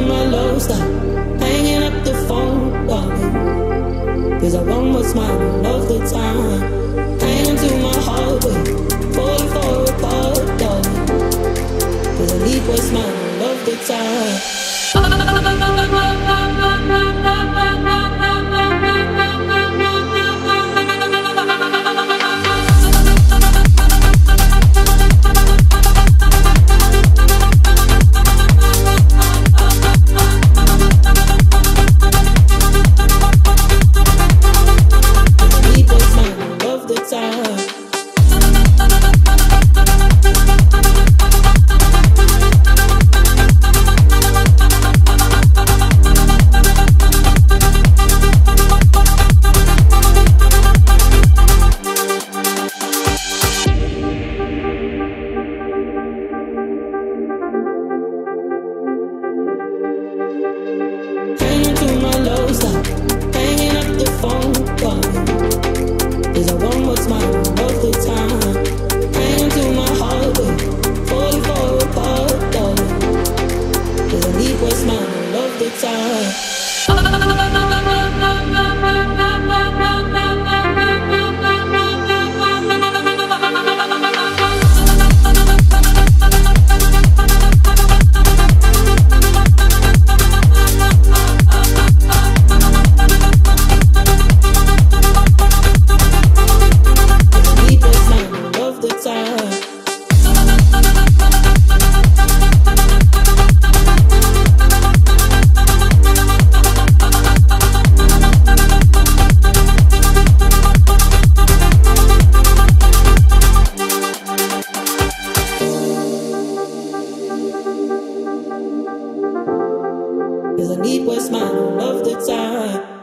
my low, stop hanging up the phone, darling. Cause I want what's mine all of the time. Hanging to my heartbreak, falling for apart, darling. Cause I need what's mine all of the time. Cause I need what's mine all of the time.